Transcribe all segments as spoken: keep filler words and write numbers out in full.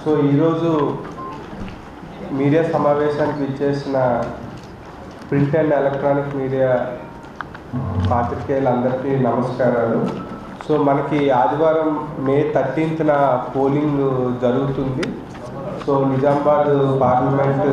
So ఈరోజు media సమావేశానికి ఇచ్చేసిన ప్రింట్ అండ్ ఎలక్ట్రానిక్ మీడియా పాత్రికేయులందరికీ నమస్కారాలు. సో మనకి ఆదివారం మే థర్టీన్త్న పోలింగ్ జరుగుతుంది. సో నిజామాబాద్ పార్లమెంటు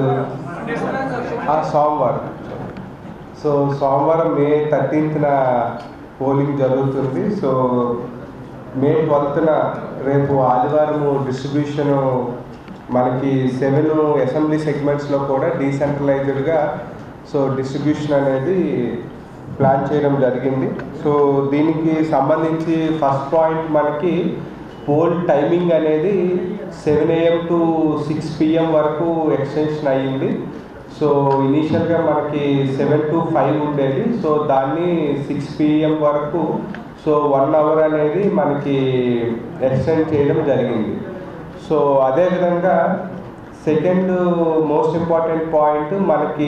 సోమవారం సో సోమవారం మే థర్టీన్త్న పోలింగ్ జరుగుతుంది. సో మే ట్వెల్త్న రేపు ఆదివారము డిస్ట్రిబ్యూషను మనకి సెవెన్ అసెంబ్లీ సెగ్మెంట్స్లో కూడా డీసెంట్రలైజ్డ్గా సో డిస్ట్రిబ్యూషన్ అనేది ప్లాన్ చేయడం జరిగింది. సో దీనికి సంబంధించి ఫస్ట్ పాయింట్ మనకి పోల్ టైమింగ్ అనేది seven AM to six PM వరకు ఎక్స్టెన్షన్ అయ్యింది. సో ఇనీషియల్గా మనకి సెవెన్ టు ఫైవ్ ఉండేది. సో దాన్ని సిక్స్ పిఎం వరకు సో వన్ అవర్ అనేది మనకి ఎక్స్టెండ్ చేయడం జరిగింది. సో అదేవిధంగా సెకండ్ మోస్ట్ ఇంపార్టెంట్ పాయింట్ మనకి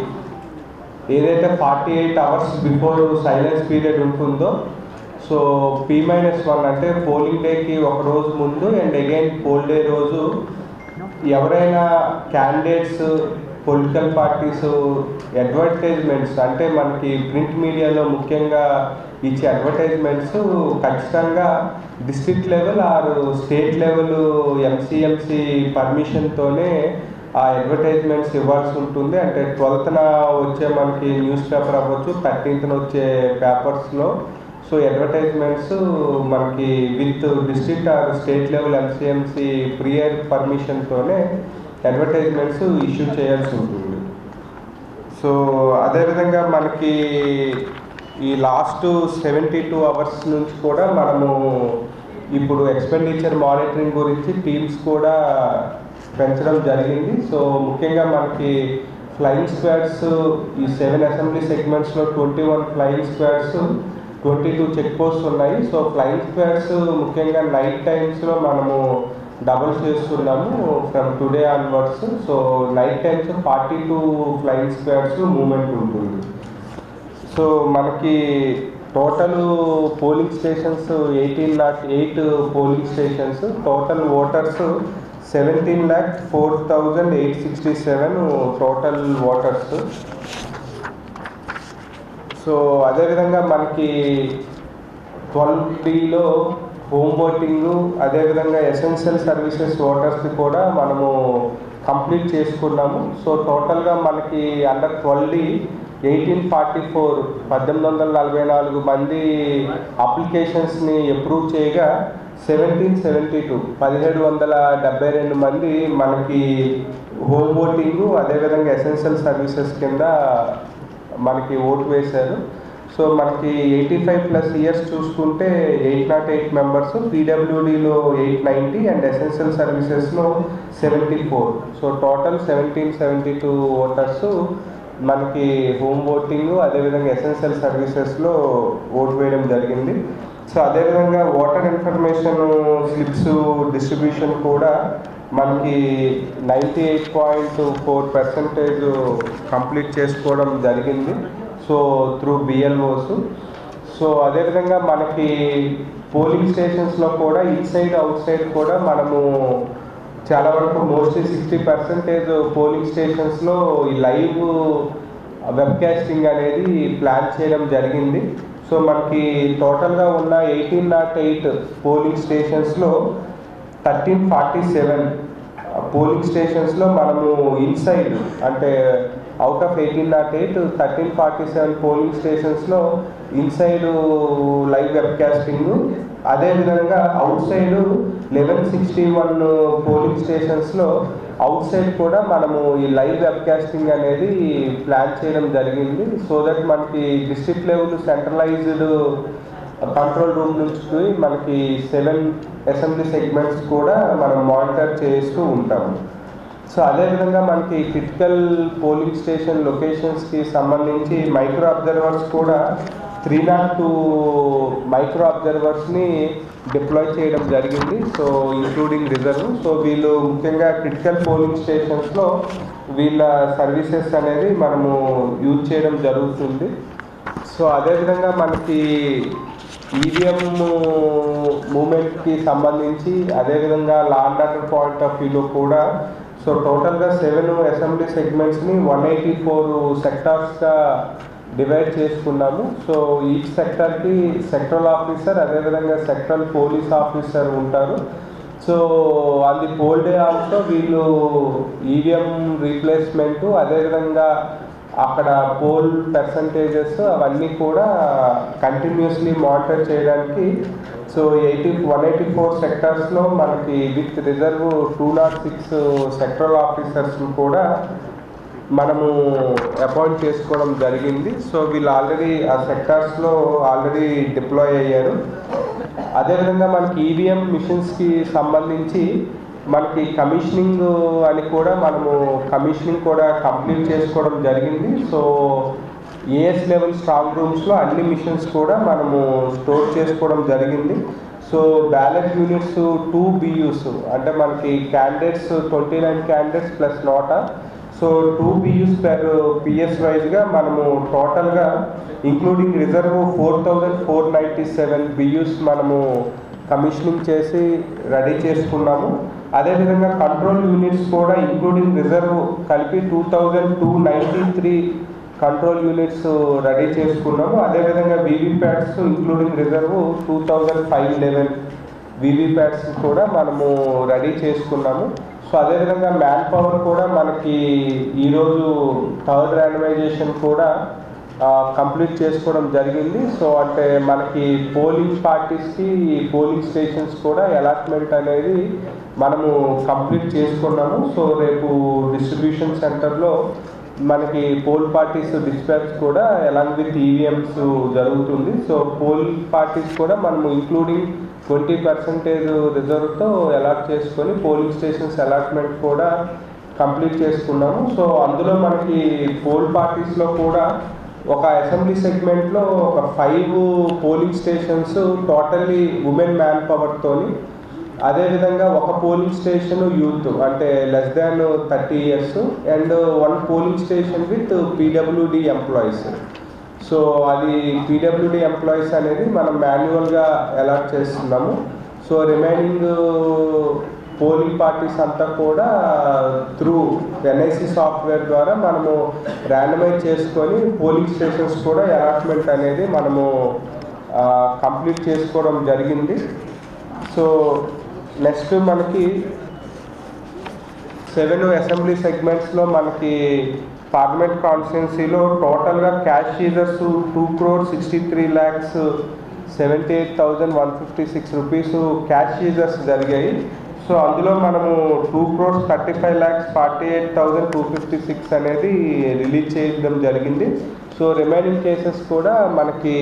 ఏదైతే forty eight hours before silence period ఉంటుందో సో పీ మైనస్ వన్ అంటే పోలింగ్ డేకి ఒక రోజు ముందు అండ్ అగైన్ పోల్ డే రోజు ఎవరైనా క్యాండిడేట్స్ పొలిటికల్ పార్టీస్ అడ్వర్టైజ్మెంట్స్ అంటే మనకి ప్రింట్ మీడియాలో ముఖ్యంగా ఇచ్చే అడ్వర్టైజ్మెంట్స్ ఖచ్చితంగా district level or state level MCMC పర్మిషన్తోనే ఆ అడ్వర్టైజ్మెంట్స్ ఇవ్వాల్సి ఉంటుంది. అంటే ట్వెల్త్న వచ్చే మనకి న్యూస్ పేపర్ అవ్వచ్చు, థర్టీన్త్న వచ్చే పేపర్స్లో సో అడ్వర్టైజ్మెంట్స్ మనకి with district or state level MCMC prior పర్మిషన్తోనే అడ్వర్టైజ్మెంట్స్ ఇష్యూ చేయాల్సి ఉంటుంది. సో అదేవిధంగా మనకి ఈ లాస్ట్ సెవెంటీ టూ అవర్స్ నుంచి కూడా మనము ఇప్పుడు ఎక్స్పెండిచర్ మానిటరింగ్ గురించి టీమ్స్ కూడా పెంచడం జరిగింది. సో ముఖ్యంగా మనకి ఫ్లయింగ్ స్క్వాడ్స్ ఈ సెవెన్ అసెంబ్లీ సెగ్మెంట్స్లో twenty one flying squads twenty two check post ఉన్నాయి. సో ఫ్లయింగ్ స్క్వాడ్స్ ముఖ్యంగా నైట్ టైమ్స్లో మనము డబుల్ చేస్తున్నాము from today onwards. So night times forty two flying squads movement ఉంటుంది. సో మనకి total polling stations eighteen lakh eight polling stations, total voters seventeen lakh four thousand eight sixty seven total voters. So అదేవిధంగా మనకి twelve డీలో home voting అదేవిధంగా essential services ఓటర్స్కి కూడా మనము complete చేసుకున్నాము. సో టోటల్గా మనకి under twelve D eighteen forty four పద్దెనిమిది వందల నలభై నాలుగు మంది అప్లికేషన్స్ని అప్రూవ్ చేయగా సెవెంటీన్ సెవెంటీ టూ పదిహేడు వందల డెబ్బై రెండు మంది మనకి హోమ్ ఓటింగు అదేవిధంగా ఎసెన్షియల్ సర్వీసెస్ కింద మనకి ఓటు వేశారు. సో మనకి ఎయిటీ ఫైవ్ ప్లస్ ఇయర్స్ చూసుకుంటే ఎయిట్ నాట్ ఎయిట్ మెంబర్స్, పీడబ్ల్యూడీలో ఎయిట్ నైంటీ అండ్ ఎసెన్షియల్ సర్వీసెస్లో seventy four. So total seventeen seventy two voters మనకి హోమ్ ఓటింగ్ అదేవిధంగా ఎసెన్షియల్ సర్వీసెస్లో ఓటు వేయడం జరిగింది. సో అదేవిధంగా ఓటర్ ఇన్ఫర్మేషన్ స్లిప్స్ డిస్ట్రిబ్యూషన్ కూడా మనకి ninety eight point four percentage complete చేసుకోవడం జరిగింది. So through BLOs. సో అదేవిధంగా మనకి పోలింగ్ స్టేషన్స్లో కూడా ఇన్సైడ్ అవుట్ సైడ్ కూడా మనము చాలా వరకు మోస్ట్లీ సిక్స్టీ పర్సెంటేజ్ పోలింగ్ స్టేషన్స్లో ఈ లైవ్ వెబ్కాస్టింగ్ అనేది ప్లాన్ చేయడం జరిగింది. సో మనకి టోటల్గా ఉన్న ఎయిటీన్ నాట్ ఎయిట్ పోలింగ్ స్టేషన్స్లో థర్టీన్ ఫార్టీ సెవెన్ పోలింగ్ స్టేషన్స్లో మనము ఇన్సైడ్ అంటే out of eighteen nought eight thirteen forty seven polling స్టేషన్స్లో ఇన్సైడ్ లైవ్ వెబ్కాస్టింగ్, అదేవిధంగా outside eleven sixty one polling స్టేషన్స్లో అవుట్ సైడ్ కూడా మనము ఈ లైవ్ వెబ్కాస్టింగ్ అనేది ప్లాన్ చేయడం జరిగింది. సో దట్ మనకి district level centralised control room నుంచి మనకి సెవెన్ అసెంబ్లీ సెగ్మెంట్స్ కూడా మనం మానిటర్ చేస్తూ ఉంటాము. సో అదేవిధంగా మనకి క్రిటికల్ పోలింగ్ స్టేషన్ లొకేషన్స్కి సంబంధించి మైక్రో అబ్జర్వర్స్ కూడా త్రీ నాట్ టూ మైక్రో అబ్జర్వర్స్ని డిప్లాయ్ చేయడం జరిగింది. So including reserve. సో వీళ్ళు ముఖ్యంగా క్రిటికల్ పోలింగ్ స్టేషన్స్లో వీళ్ళ సర్వీసెస్ అనేది మనము యూజ్ చేయడం జరుగుతుంది. సో అదేవిధంగా మనకి ఈవీఎం మూమెంట్కి సంబంధించి అదేవిధంగా law and order point of వ్యూలో కూడా సో టోటల్గా సెవెన్ అసెంబ్లీ సెగ్మెంట్స్ని వన్ ఎయిటీ ఫోర్ సెక్టార్స్గా డివైడ్ చేసుకున్నాము. సో ఈచ్ సెక్టర్కి సెక్టరల్ ఆఫీసర్ అదేవిధంగా సెక్టరల్ పోలీస్ ఆఫీసర్ ఉంటారు. సో అది పోల్ డే ఆల్సో వీళ్ళు ఈవీఎం రీప్లేస్మెంటు అదేవిధంగా అక్కడ పోల్ పర్సంటేజెస్ అవన్నీ కూడా కంటిన్యూస్లీ మానిటర్ చేయడానికి so eighty one eighty four సెక్టర్స్లో మనకి with reserve two not six sectoral officers కూడా మనము అపాయింట్ చేసుకోవడం జరిగింది. సో వీళ్ళు ఆల్రెడీ ఆ సెక్టార్స్లో ఆల్రెడీ డిప్లాయ్ అయ్యారు. అదేవిధంగా మనకి ఈవీఎం మిషన్స్కి సంబంధించి మనకి కమిషనింగ్ అని కూడా మనము కమిషనింగ్ కూడా కంప్లీట్ చేసుకోవడం జరిగింది. సో ఏఎస్ లెవెల్ స్ట్రాంగ్ రూమ్స్లో అన్ని మిషన్స్ కూడా మనము స్టోర్ చేసుకోవడం జరిగింది. So ballot units two BUs అంటే మనకి candidates twenty nine candidates plus NOTA so two BUs per PS వైజ్గా మనము టోటల్గా including reserve four thousand four ninety seven BUs మనము కమిషనింగ్ చేసి రెడీ చేసుకున్నాము. అదేవిధంగా కంట్రోల్ యూనిట్స్ కూడా ఇంక్లూడింగ్ రిజర్వ్ కలిపి two thousand two ninety three control units ready చేసుకున్నాము. అదేవిధంగా VVPATs including reserve two thousand five eleven VVPATs కూడా మనము రెడీ చేసుకున్నాము. సో అదేవిధంగా మ్యాన్ పవర్ కూడా మనకి ఈరోజు థర్డ్ ర్యాండమైజేషన్ కూడా కంప్లీట్ చేసుకోవడం జరిగింది. సో అంటే మనకి పోలింగ్ పార్టీస్కి పోలింగ్ స్టేషన్స్ కూడా అలాట్మెంట్ అనేది మనము కంప్లీట్ చేసుకున్నాము. సో రేపు డిస్ట్రిబ్యూషన్ సెంటర్లో మనకి పోల్ పార్టీస్ డిస్పాచ్ కూడా అలాంగ్ విత్ ఈవీఎంస్ జరుగుతుంది. సో పోల్ పార్టీస్ కూడా మనము ఇంక్లూడింగ్ ట్వంటీ పర్సెంటేజ్ రిజర్వ్తో అలాట్ చేసుకొని పోలింగ్ స్టేషన్స్ అలాట్మెంట్ కూడా కంప్లీట్ చేసుకున్నాము. సో అందులో మనకి పోల్ పార్టీస్లో కూడా ఒక అసెంబ్లీ సెగ్మెంట్లో ఒక five polling stations totally women man పవర్తోని అదేవిధంగా ఒక పోలింగ్ స్టేషన్ యూత్ అంటే less than thirty years and one polling station with PWD employees. So అది పీడబ్ల్యూడి ఎంప్లాయీస్ అనేది మనం మాన్యువల్గా అలాట్ చేస్తున్నాము. సో రిమైనింగ్ పోలింగ్ పార్టీస్ అంతా కూడా త్రూ ఎన్ఐసి సాఫ్ట్వేర్ ద్వారా మనము ర్యాండమైజ్ చేసుకొని పోలింగ్ స్టేషన్స్ కూడా అలాట్మెంట్ అనేది మనము కంప్లీట్ చేసుకోవడం జరిగింది. సో నెక్స్ట్ మనకి సెవెన్ అసెంబ్లీ సెగ్మెంట్స్లో మనకి పార్లమెంట్ కాన్స్టిట్యున్సీలో టోటల్గా cash seizures two crore sixty three lakhs seventy eight thousand one fifty six rupees cash seizures జరిగాయి. సో అందులో మనము two crores thirty five lakhs forty eight thousand two fifty six అనేది రిలీజ్ చేయడం జరిగింది. సో రిమైనింగ్ కేసెస్ కూడా మనకి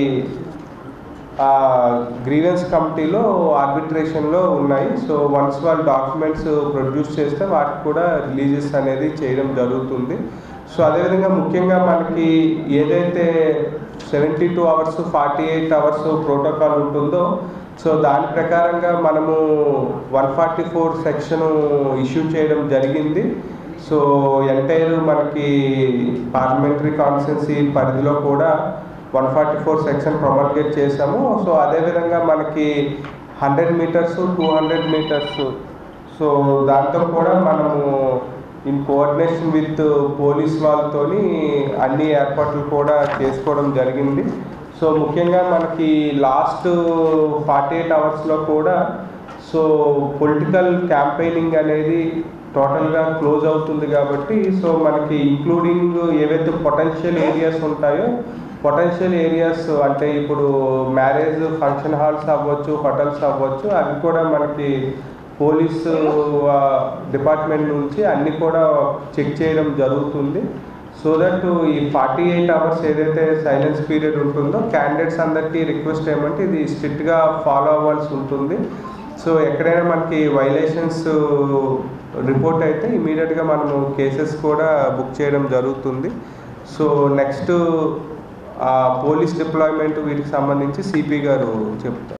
గ్రీవెన్స్ కమిటీలో ఆర్బిట్రేషన్లో ఉన్నాయి. సో వన్స్ వాళ్ళు డాక్యుమెంట్స్ ప్రొడ్యూస్ చేస్తే వాటికి కూడా రిలీజెస్ అనేది చేయడం జరుగుతుంది. సో అదేవిధంగా ముఖ్యంగా మనకి ఏదైతే seventy two hours forty eight hours protocol ఉంటుందో సో దాని ప్రకారంగా మనము one forty four section issue చేయడం జరిగింది. సో ఎంటైర్ మనకి పార్లమెంటరీ కాన్స్టిట్యున్సీ పరిధిలో కూడా one forty four section promulgate చేసాము. సో అదేవిధంగా మనకి hundred metres two hundred metres so దాంతో కూడా మనము ఇన్ కోఆర్డినేషన్ విత్ పోలీస్ వాళ్ళతో అన్ని ఏర్పాట్లు కూడా చేసుకోవడం జరిగింది. సో ముఖ్యంగా మనకి లాస్ట్ ఫార్టీ ఎయిట్ అవర్స్లో కూడా సో పొలిటికల్ క్యాంపెయినింగ్ అనేది టోటల్గా క్లోజ్ అవుతుంది కాబట్టి సో మనకి ఇంక్లూడింగ్ ఏవైతే పొటెన్షియల్ ఏరియాస్ ఉంటాయో పొటెన్షియల్ ఏరియాస్ అంటే ఇప్పుడు మ్యారేజ్ ఫంక్షన్ హాల్స్ అవ్వచ్చు హోటల్స్ అవ్వచ్చు అవి కూడా మనకి పోలీసు డిపార్ట్మెంట్ నుంచి అన్నీ కూడా చెక్ చేయడం జరుగుతుంది. సో దట్ ఈ ఫార్టీ ఎయిట్ అవర్స్ ఏదైతే సైలెన్స్ పీరియడ్ ఉంటుందో క్యాండిడేట్స్ అందరికీ రిక్వెస్ట్ ఏమంటే ఇది స్ట్రిక్ట్గా ఫాలో అవ్వాల్సి ఉంటుంది. సో ఎక్కడైనా మనకి వైలేషన్స్ రిపోర్ట్ అయితే ఇమీడియట్గా మనము కేసెస్ కూడా బుక్ చేయడం జరుగుతుంది. సో నెక్స్ట్ పోలీస్ డిప్లాయ్మెంట్ వీటికి సంబంధించి సిపి గారు చెప్తారు.